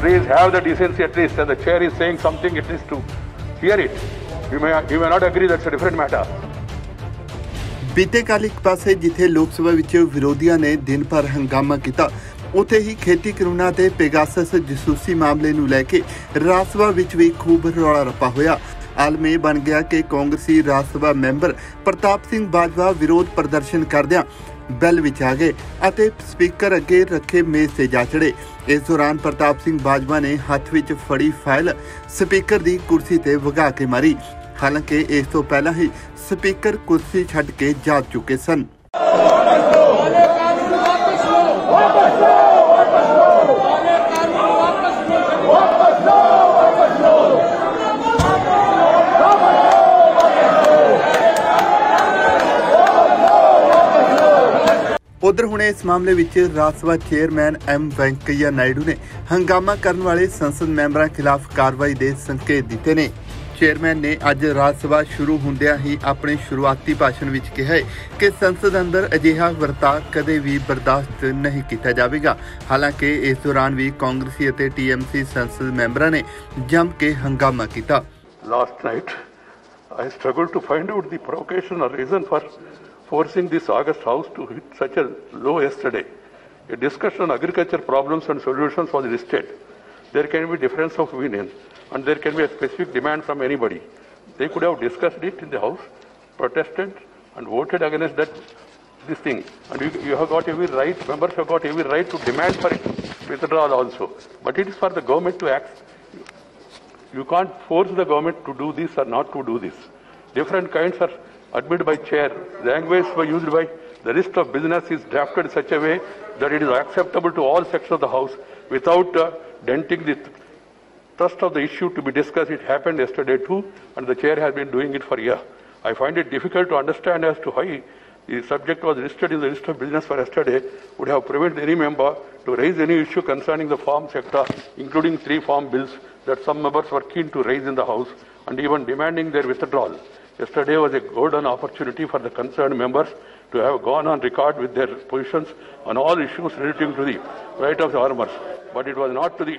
Please have the decency at least, and the chair is saying something at least to hear it. You may not agree, that's a different matter. बीते कल एक पासे जिथे लोक सभा विच विरोधियों ने दिन भर हंगामा किया, उत्थे ही खेती कानूनां ते पेगासस जसूसी मामले नूं लैके राज सभा विच भी खूब रौला रप्पा होया। आलम यह बन गया कि कांग्रेसी राज सभा मैंबर प्रताप सिंह बाजवा विरोध प्रदर्शन करदियां बैल विच आ गए अते स्पीकर अगे रखे मेज से जा चढ़े। इस दौरान प्रताप सिंह बाजवा ने हथ विच फड़ी फाइल स्पीकर की कुर्सी ते वगा के मारी। हालांकि इस तो पहला ही स्पीकर कुर्सी छड्ड के जा चुके सन। उधर हुण इस मामले विच राजसभा चेयरमैन एम वेंकैया नायडू ने हंगामा करने वाले संसद मैंबरों खिलाफ कार्रवाई के संकेत दिते ने। चेयरमैन ने अज राजसभा शुरू होंदियां ही अपने शुरुआती भाषण विच कहा कि संसद अंदर अजिहा वर्ताव कदे भी बर्दाश्त नहीं किया जाएगा। हालांकि इस दौरान भी कांग्रेसी और टीएमसी संसद मैंबरों ने जम के हंगामा किया। Last night, I struggled to find out the provocation or reason for forcing this August House to hit such a low yesterday. A discussion on agriculture problems and solutions was listed. There can be difference of opinion and there can be a specific demand from anybody. They could have discussed it in the House, protested and voted against this thing. And you have got every right, members have got every right to demand for it, withdrawal also. But it is for the government to act. You can't force the government to do this or not to do this. Different kinds are admitted by chair. The language used by the list of business is drafted in such a way that it is acceptable to all sections of the House without denting the thrust of the issue to be discussed. It happened yesterday too, and the chair has been doing it for a year. I find it difficult to understand as to why the subject was listed in the list of business for yesterday would have prevented any member to raise any issue concerning the farm sector, including 3 farm bills that some members were keen to raise in the House and even demanding their withdrawal. Yesterday was a golden opportunity for the concerned members to have gone on record with their positions on all issues relating to the right of the farmers. But it was not to the...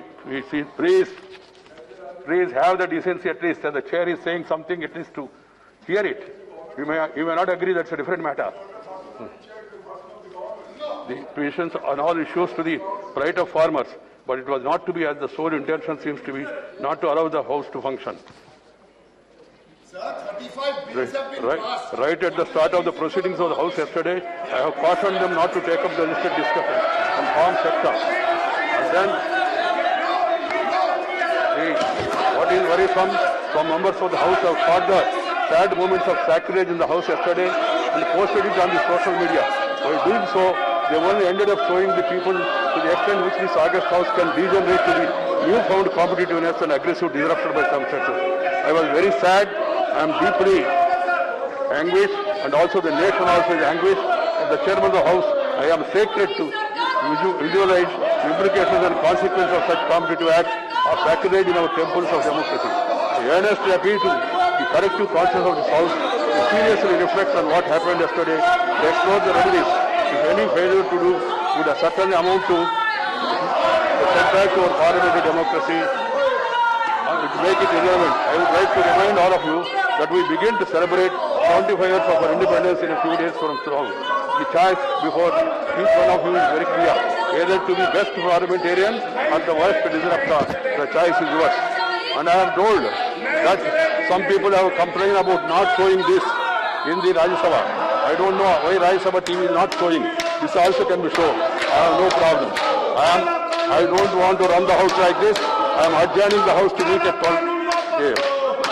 Please have the decency at least, and the chair is saying something at least to hear it. You may not agree, that's a different matter. The positions on all issues to the right of farmers, but it was not to be, as the sole intention seems to be, not to allow the House to function. Sir, 35 bills have been passed. Right at the start of the proceedings of the House yesterday, I have cautioned them not to take up the listed discussion on farm sector. And then, what is worrisome, some members of the House have caught the sad moments of sacrilege in the House yesterday and posted it on the social media. By doing so, they only ended up showing the people to the extent which this August House can degenerate to the newfound competitiveness and aggressive disruption by some sectors. I was very sad. I am deeply anguished, and also the nation also is anguished. As the chairman of the House, I am sacred to visualize the implications and consequences of such competitive acts of sacrilege in our temples of democracy. I earnestly appeal to the collective conscience of this House to seriously reflect on what happened yesterday, to explore the remedies. If any failure to do would certainly amount to a setback to our parliamentary democracy, to make it irrelevant, I would like to remind all of you that we begin to celebrate 75 years of our independence in a few days from now. The choice before each one of you is very clear. Either to be best parliamentarian or the worst disruptor. The choice is yours. And I am told that some people have complained about not showing this in the Rajya Sabha. I don't know why Rajya Sabha TV is not showing. This also can be shown. I have no problem. I don't want to run the House like this. I am adjourning the House to meet at 12 a.m.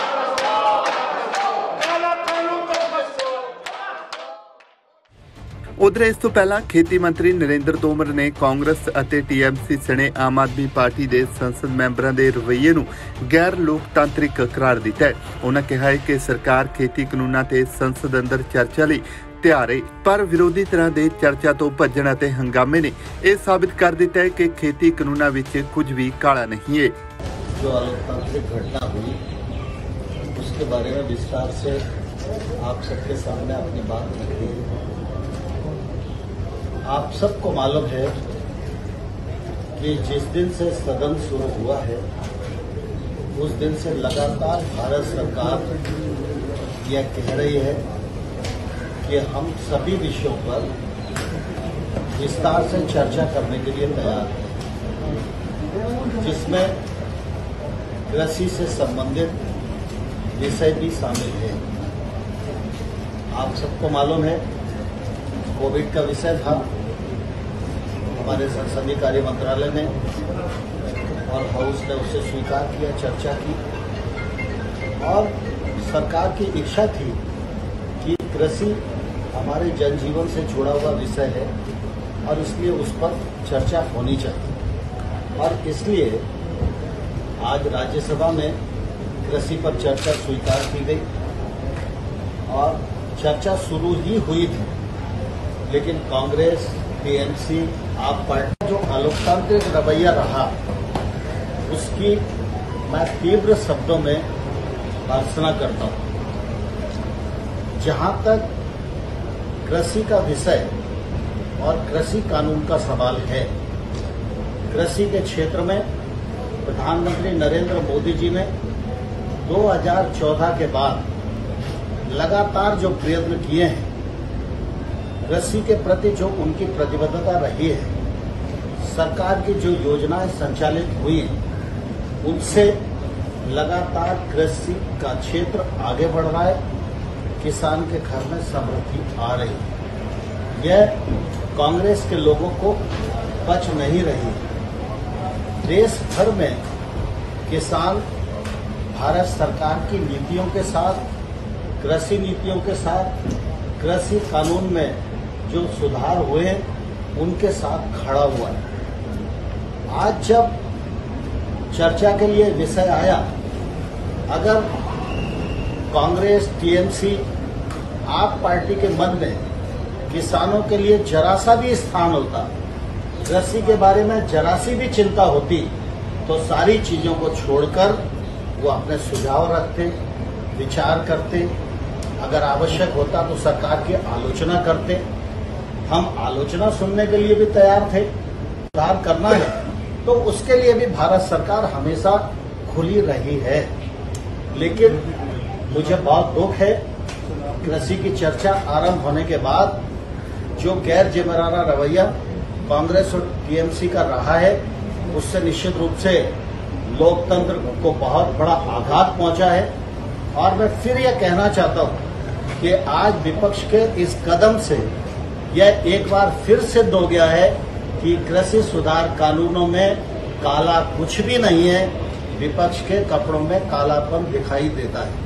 उधर इस तो पहला खेती मंत्री नरेंद्र तोमर ने कांग्रेस ਅਤੇ TMC सने आम आदमी पार्टी ਦੇ संसद ਮੈਂਬਰਾਂ ਦੇ ਰਵੱਈਏ ਨੂੰ ਗੈਰ ਲੋਕਤਾਂਤਰਿਕ ਕਰਾਰ ਦਿੱਤਾ ਹੈ। ਉਹਨਾਂ ਕਿਹਾ ਹੈ ਕਿ ਸਰਕਾਰ ਖੇਤੀ ਕਾਨੂੰਨਾਂ ਤੇ ਸੰਸਦ ਅੰਦਰ ਚਰਚਾ ਲਈ ਤਿਆਰ ਹੈ, ਪਰ ਵਿਰੋਧੀ ਤਰ੍ਹਾਂ ਦੇ ਚਰਚਾ ਤੋਂ ਭੱਜਣ ਅਤੇ ਹੰਗਾਮੇ ਨੇ ਇਹ ਸਾਬਿਤ ਕਰ ਦਿੱਤਾ ਹੈ ਕਿ ਖੇਤੀ ਕਾਨੂੰਨਾਂ ਵਿੱਚ ਕੁਝ ਵੀ ਕਾਲਾ ਨਹੀਂ ਹੈ। जो अलोकतांत्रिक घटना हुई उसके बारे में विस्तार से आप सबके सामने अपनी बात रखी। आप सबको मालूम है कि जिस दिन से सदन शुरू हुआ है उस दिन से लगातार भारत सरकार यह कह रही है कि हम सभी विषयों पर विस्तार से चर्चा करने के लिए तैयार हैं, जिसमें कृषि से संबंधित विषय भी शामिल है। आप सबको मालूम है कोविड का विषय था, हमारे संसदीय कार्य मंत्रालय ने और हाउस ने उसे स्वीकार किया, चर्चा की और सरकार की इच्छा थी कि कृषि हमारे जनजीवन से जुड़ा हुआ विषय है और इसलिए उस पर चर्चा होनी चाहिए। और इसलिए आज राज्यसभा में कृषि पर चर्चा स्वीकार की गई और चर्चा शुरू ही हुई थी, लेकिन कांग्रेस, टीएमसी, आप पार्टी जो अलोकतांत्रिक रवैया रहा उसकी मैं तीव्र शब्दों में भर्त्सना करता हूं। जहां तक कृषि का विषय और कृषि कानून का सवाल है, कृषि के क्षेत्र में प्रधानमंत्री नरेंद्र मोदी जी ने 2014 के बाद लगातार जो प्रयत्न किए हैं, कृषि के प्रति जो उनकी प्रतिबद्धता रही है, सरकार की जो योजनाएं संचालित हुई हैं, उनसे लगातार कृषि का क्षेत्र आगे बढ़ रहा है, किसान के घर में समृद्धि आ रही है। यह कांग्रेस के लोगों को पच नहीं रही। देश भर में किसान भारत सरकार की नीतियों के साथ, कृषि नीतियों के साथ, कृषि कानून में जो सुधार हुए उनके साथ खड़ा हुआ है। आज जब चर्चा के लिए विषय आया, अगर कांग्रेस, टीएमसी, आप पार्टी के मन में किसानों के लिए जरा सा भी स्थान होता, कृषि के बारे में जरा सी भी चिंता होती, तो सारी चीजों को छोड़कर वो अपने सुझाव रखते, विचार करते, अगर आवश्यक होता तो सरकार की आलोचना करते। हम आलोचना सुनने के लिए भी तैयार थे। सुधार करना है तो उसके लिए भी भारत सरकार हमेशा खुली रही है। लेकिन मुझे बहुत दुख है, कृषि की चर्चा आरंभ होने के बाद जो गैर जिम्मेदाराना रवैया कांग्रेस और टीएमसी का रहा है, उससे निश्चित रूप से लोकतंत्र को बहुत बड़ा आघात पहुंचा है। और मैं फिर यह कहना चाहता हूं कि आज विपक्ष के इस कदम से यह एक बार फिर सिद्ध हो गया है कि कृषि सुधार कानूनों में काला कुछ भी नहीं है, विपक्ष के कपड़ों में कालापन दिखाई देता है।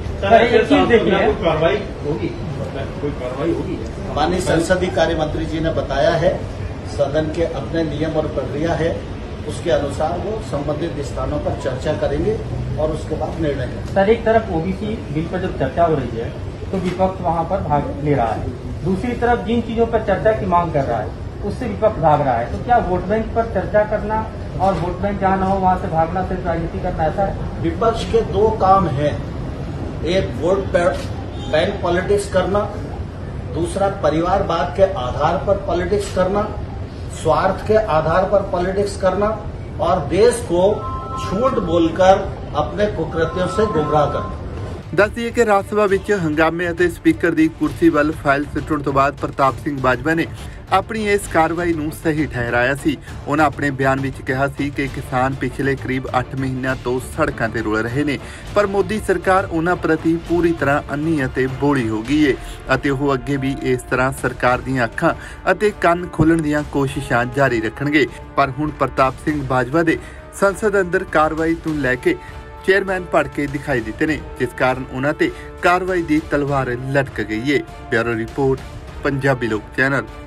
कार्रवाई होगी। माननीय संसदीय कार्य मंत्री जी ने बताया है, सदन के अपने नियम और प्रक्रिया है, उसके अनुसार वो संबंधित स्थानों पर चर्चा करेंगे और उसके बाद निर्णय करेंगे। सर, एक तरफ ओबीसी बिल पर जब चर्चा हो रही है तो विपक्ष वहां पर भाग ले रहा है, दूसरी तरफ जिन चीजों पर चर्चा की मांग कर रहा है उससे विपक्ष भाग रहा है। तो क्या वोट बैंक पर चर्चा करना और वोट बैंक जहां न हो वहां से भागना, सिर्फ राजनीति करना, ऐसा है? विपक्ष के दो काम हैं, एक वोट बैंक पॉलिटिक्स करना, दूसरा परिवारवाद के आधार पर पॉलिटिक्स करना, स्वार्थ के आधार पर पॉलिटिक्स करना और देश को झूठ बोलकर अपने कुकृत्यों से गुमराह करना। ਦੱਸ ਦਈਏ ਕਿ ਰਾਜ ਸਭਾ ਵਿੱਚ ਹੰਗਾਮੇ ਅਤੇ ਸਪੀਕਰ ਦੀ ਕੁਰਸੀ ਵੱਲ ਫਾਈਲ ਸੁੱਟਣ ਤੋਂ ਬਾਅਦ ਪ੍ਰਤਾਪ ਸਿੰਘ ਬਾਜਵਾ ਨੇ ਆਪਣੀ ਇਸ ਕਾਰਵਾਈ ਨੂੰ ਸਹੀ ਠਹਿਰਾਇਆ ਸੀ। ਉਹਨਾਂ ਆਪਣੇ ਬਿਆਨ ਵਿੱਚ ਕਿਹਾ ਸੀ ਕਿ ਕਿਸਾਨ ਪਿਛਲੇ ਕਰੀਬ 8 ਮਹੀਨਿਆਂ ਤੋਂ ਸੜਕਾਂ ਤੇ ਰੁਲ ਰਹੇ ਨੇ, ਪਰ ਮੋਦੀ ਸਰਕਾਰ ਉਹਨਾਂ ਪ੍ਰਤੀ ਪੂਰੀ ਤਰ੍ਹਾਂ ਅੰਨੀ ਅਤੇ ਬੋਲੀ ਹੋ ਗਈ ਹੈ ਅਤੇ ਉਹ ਅੱਗੇ ਵੀ ਇਸ ਤਰ੍ਹਾਂ ਸਰਕਾਰ ਦੀਆਂ ਅੱਖਾਂ ਅਤੇ ਕੰਨ ਖੋਲ੍ਹਣ ਦੀਆਂ ਕੋਸ਼ਿਸ਼ਾਂ ਜਾਰੀ ਰੱਖਣਗੇ। ਪਰ ਹੁਣ ਪ੍ਰਤਾਪ ਸਿੰਘ ਬਾਜਵਾ ਦੇ ਸੰਸਦ ਅੰਦਰ ਕਾਰਵਾਈ ਤੋਂ ਲੈ ਕੇ चेयरमैन भड़के दिखाई देते हैं, जिस कारण उन्होंने कार्रवाई की तलवार लटक गई है। ब्यूरो रिपोर्ट, पंजाबी लोक चैनल।